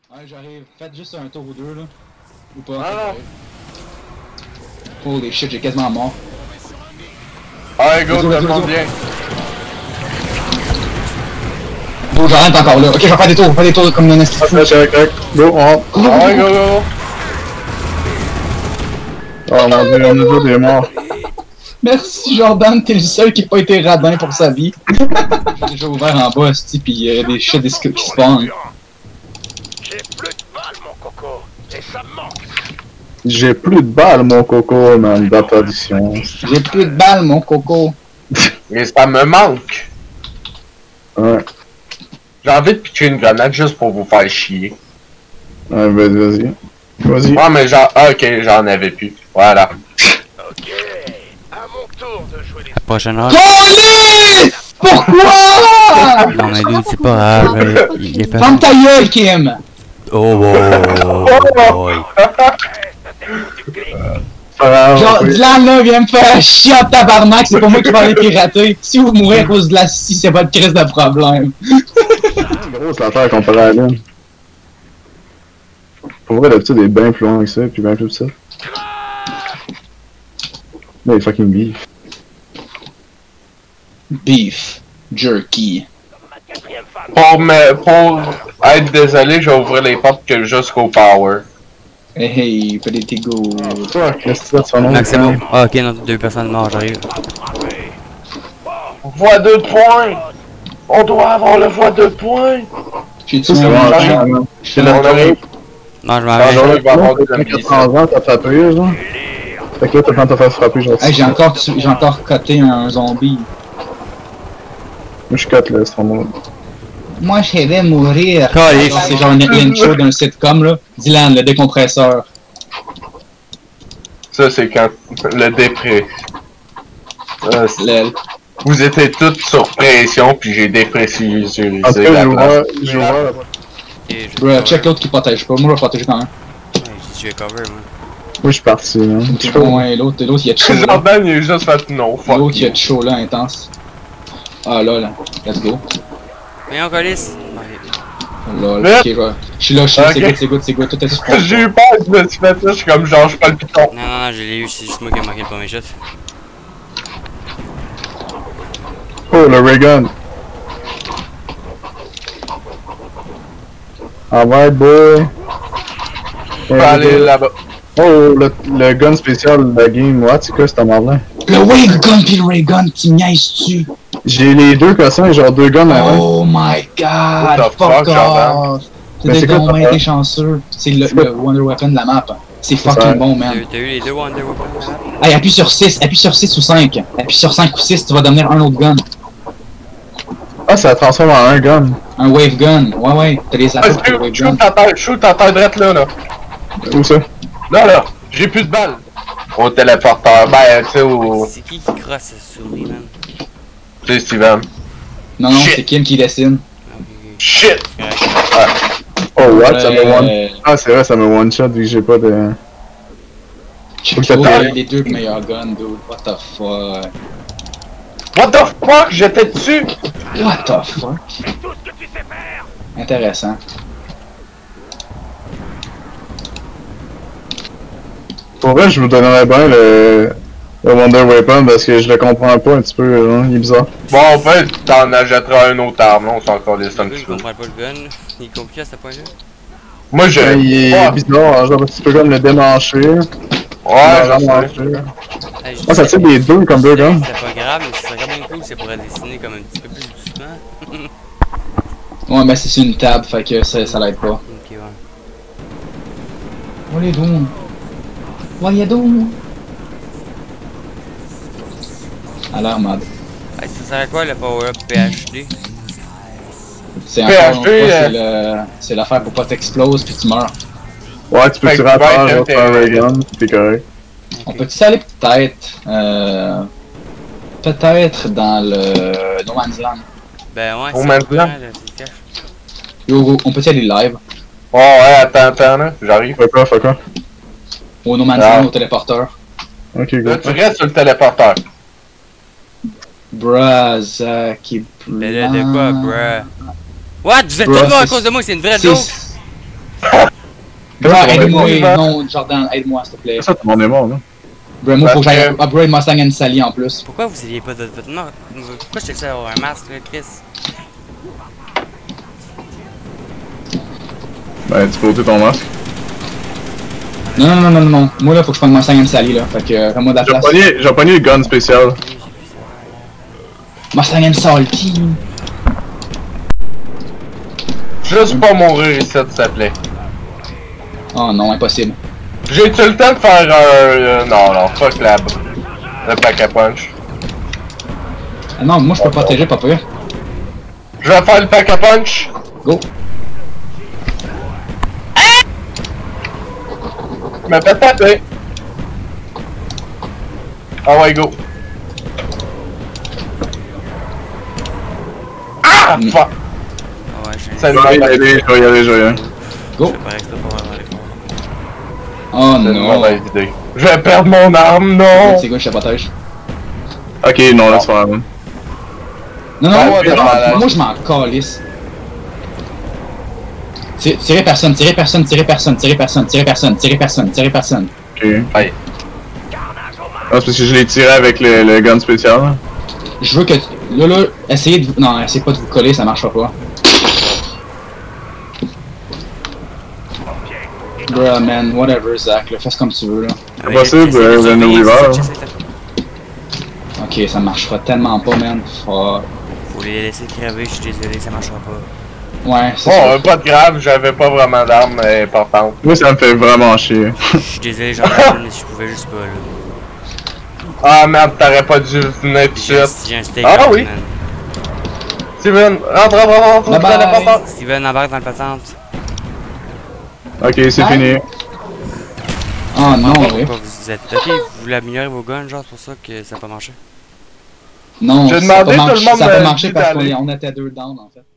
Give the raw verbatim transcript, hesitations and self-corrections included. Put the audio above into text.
Ouais, j'arrive. Faites juste un tour ou deux, là. Ou pas. Ah Holy shit, j'ai quasiment mort. Allez, go, tout le monde bien. Go, j'arrête encore là. Ok, je vais faire des tours, je vais faire des tours comme un esti fou. Correct, correct. Go, on rentre. Allez, go, go. Oh mon dieu, on a deux des morts. Merci Jordan, t'es le seul qui a pas été radin pour sa vie. J'ai déjà ouvert en bas, esti, pis y'a des shit des qui spawnent. J'ai plus de balles, mon coco, et ça me manque. J'ai plus de balles, mon coco, man, dans ta addition. J'ai plus de balles, mon coco. Mais ça me manque. Ouais. J'ai envie de pitcher une grenade juste pour vous faire chier. Ouais, vas-y, vas-y. Vas-y. Ouais, mais genre, ah, ok, j'en avais plus. Voilà. Ok, à mon tour de jouer les... La prochaine heure. Holy! Pourquoi? Non, mais lui, c'est pas grave. Il est pas. Ferme ta gueule, Kim! Oh, oh, oh, oh. Ah, Genre, oui. Dylan là vient me faire chier en tabarnak, c'est pas moi qui vais aller pirater. Si vous mourrez à cause de la scie, c'est votre crise de problème. Gros, c'est l'affaire comparé à la lune. Pour vrai, d'habitude, il est bien plus loin que ça, puis bien plus que ça. Là, il est fucking beef. Beef. Jerky. Pour me, pour être désolé, je vais ouvrir les portes que jusqu'au power. Hey, hey, petit go. Toi, qu'est-ce que tu fais, son nom? Non, c'est bon. Ah, ok, non, deux personnes mortes, j'arrive. Voix deux points! On doit avoir le voix deux points! J'ai Ça, tué c'est un bon, agent. man. J'étais On là. arrive. Non, je Ah, m'arrête. non, il va avoir des T'as amis. quatre-vingts ans, t'as frappé, genre. Fait que là, t'as quand t'as fait frapper, genre. Hey, j'ai encore, tu- j'ai encore coté un zombie. Moi, je cote, là, c'est ton mot. Moi, je vais mourir. Caliste. Genre, c'est genre une intro d'un sitcom, là. Dylan, le décompresseur. Ça, c'est quand le dépré. Euh, c'est- Lel. vous étiez tous sur pression, puis j'ai dépressurisé En tout cas, la j'ai place. ouvert, j'ai ouvert. Et je- Bro, check l'autre qui protège pas. Moi, je vais protéger quand même. Ouais, je vais cover, moi. Moi, je suis parti, là. Tu vois, ouais, l'autre, l'autre, il y a de chaud là. Jordan, il est juste fait non, fuck. L'autre, il y a de chaud là, intense. Ah, là, là. Let's go. Viens, on calisse. Là, là, Mais- ok, je vais- je suis là, je suis là, c'est Ok. good, c'est good, c'est good, tout est super. J'ai eu peur, je me suis fait ça, je suis comme genre, je pas le piton. Non, non, non, je l'ai eu, c'est juste moi qui ai manqué le premier shot. Oh, le ray gun. Alright, boy. Je peux aller là-bas. Oh, le, le gun spécial de la game, what, c'est quoi cette merde-là? Le wave gun pis le ray gun, tu niaises-tu? J'ai les deux cossins, genre deux guns avant. Oh my god, What the fuck fuck, Jordan? off! Mais T'es c'est quoi, donc papa? bien été chanceux. C'est le, le Wonder Weapon de la map. C'est ça. fucking bon, T'as man. eu- t'as eu les deux Wonder Weapons? Hey, appuie sur six, appuie sur six ou cinq. Appuie sur cinq ou six, tu vas devenir un autre gun. Ah, ça transforme en un gun. Un wave gun. Ouais, ouais, t'as les Ah, attaques pour le wave shoot, gun. shoot ta tête, shoot ta tête drette là, là. Où ça? Là, là, j'ai plus de balles. Au téléporteur, ben, tu sais, au... C'est qui qui crosse sa souris, man? Tu sais, Steven. Non, non, Shit. c'est Kim qui dessine. Ah, ok, ok. Shit! Oh, what? Ça me one. Euh, Ah, c'est vrai, ça me one shot vu que j'ai pas de. check Faut que l'autre, t'attaques. les deux meilleurs guns, dude. What the fuck? What the fuck? J'étais dessus! What the fuck? C'est tout ce que tu sais faire. Intéressant. Pour vrai, je vous donnerais bien le. Le Wonder Weapon parce que je le comprends pas un petit peu, hein, il est bizarre. Bon, en fait, t'en achèteras un autre arme, là, on s'en encore des un Le petit gars, peu. il comprend pas le gun. Il est compliqué à ce point-là. Moi, je... Ouais, il est Ouais, bizarre, hein, genre tu peux comme le démancher. ouais, le je sais. démancher. Hey, je Ah, ça dis- tire des deux comme deux guns. C'est pas grave, mais ce serait quand même cool, c'est pour dessiner comme un petit peu plus doucement. Ouais, mais c'est sur une table, fait que ça, ça l'aide pas. Ok, ouais. What are you doing? What are you doing? À l'air mode. Hey, ça sert à quoi le power-up P H D? C'est P H D, encore une fois, euh, c'est le, c'est l'affaire pour pas t'explose puis tu meurs. Ouais, tu peux Fait tirer que à tu vas terre, être genre, faire un ray intéressé. gun, pis t'es correct. On peut-tu aller peut-être, euh, peut-être dans le No Man's Land. Ben ouais, Oh, c'est maintenant? important, là, c'est cash. Yo, go, on peut-y aller live. Oh, ouais, attends, attends, là, j'arrive. Fais quoi, fais quoi? Au No Man's Ah. Land, au téléporteur. Ok, Là, go. tu restes sur le téléporteur. Bruh, Zach, qui est Ben là, de quoi, bruh? What? Tu fais Bruh, tout le monde à c'est- cause de moi, c'est une vraie C'est joke? Bro, Ça, aide-moi, c'est bon. non, Jordan, aide-moi, s'il te plaît. Ça, tout le monde est mort, là. Bro, moi, faut que Parce j'aille que- upgrade Mustang and Sally en plus. Pourquoi vous ayez pas de votre. Non, pourquoi je te laisse avoir un masque, là, Chris? Ben, tu peux ôter ton masque. Non, non, non, non, non. Moi, là, faut que je prenne Mustang and Sally, là. Fait que, euh, fais-moi de la J'ai place. pogné, j'ai pogné le gun spécial. Mustang and Sally. Juste pas mourir ici, s'il te plaît. Oh non, impossible. J'ai-tu le temps de faire un... Euh, non, non, fuck la... Le pack à punch. Ah non, moi, je peux protéger, pas pire. Je vais faire le pack à punch. Go. Je me fais taper. Ah ouais, go. Ah, Mm. fuck. Ah ouais, j'ai Ça un. me Je vais y fait aller, je vais y aller, je vais y aller. Go. Je pareil que toi pour avoir les fonds. Oh une non. mauvaise idée. Je vais perdre mon arme, non. C'est quoi, je te protège. Ok, non, laisse faire, man. Non, non, Ah ouais, non, t'es malade. moi, je m'en calisse. Ti- Tirez personne, tirez personne, tirez personne, tirez personne, tirez personne, tirez personne, tirez personne. Ok. Aïe. Ah, c'est parce que je l'ai tiré avec le, le gun spécial, là. Je veux que... Là, là, essayez de vous... Non, essayez pas de vous coller, ça marchera pas. Bruh, man, whatever, Zach, là, fais comme tu veux, là. Ah, possible, j'essaie de euh, surveiller, Renault c'est ça River, que j'essaie de faire. Ok, ça marchera tellement pas, man. Fuck. Faut les laisser crever, je suis désolé, ça marchera pas. Ouais, c'est Bon, ça. euh, pas de grave, j'avais pas vraiment d'armes importantes. Moi, ça me fait vraiment chier. Je suis désolé, j'en ai une, mais je pouvais juste pas, là. Ah merde, t'aurais pas dû venir tout de J'ai un- suite. j'ai un steak. Ah out, oui. man. Steven, rentre, rentre, rentre, Bye rentre, bye. rentre, rentre. Steven, embarque dans le patente. Ok, c'est Ouais. fini. Oh non, Pourquoi ouais. vous êtes. Ok, vous voulez améliorer vos guns, genre, c'est pour ça que ça a pas marché. Non, J'ai ça a demandé, pas tout le marché, monde ça a me pas dit marché parce d'aller. qu'on on était deux down, en fait.